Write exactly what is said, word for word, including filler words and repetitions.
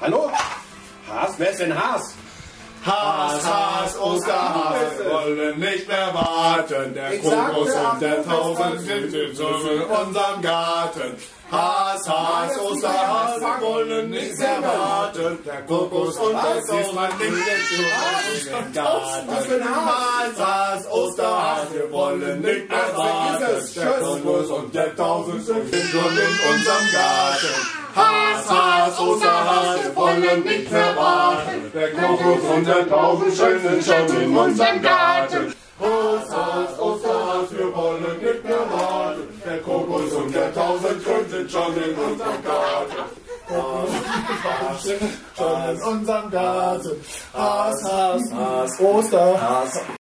Hallo? Haas? Wer ist denn Haas? Haas, Haas, Osterhas, wir wollen nicht mehr warten. Der Kokos und der Tausend sind in unserem Garten. Haas, Haas, Osterhas, wir wollen nicht mehr warten. Der Kokos und der Tausend sind in unserem Garten. Haas, Haas, Osterhas, wir wollen nicht mehr warten. Der Kokos und der Tausend sind schon in unserem Garten. Haas, Haas, Osterhas, wir wollen nicht mehr warten. Der Kokos und der Tausend sind schon in unserem Garten. Haas, Haas, Osterhas, wir wollen nicht mehr warten. Der Kokos und der Tausend sind schon in unserem Garten. Haas, schon in unserem Garten. Haas, Haas, Haas, Osterhas.